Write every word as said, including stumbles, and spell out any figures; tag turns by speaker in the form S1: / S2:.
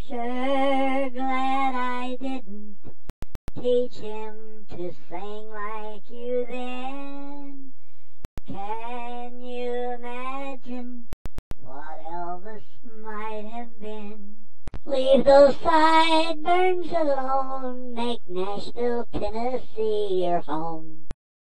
S1: Sure glad I didn't teach him to sing like you then. Can you imagine what Elvis might have been? Leave those sideburns alone, make Nashville, Tennessee your home.